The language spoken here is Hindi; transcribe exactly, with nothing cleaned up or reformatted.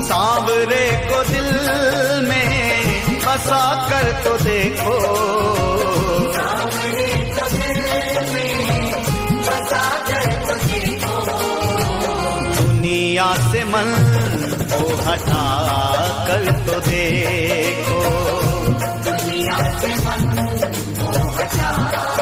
सांवरे को दिल में बसा कर तो देखो, सांवरे को दिल में बसा कर तो देखो। दुनिया से मन को हटा कर तो देखो, दुनिया से मन को हटा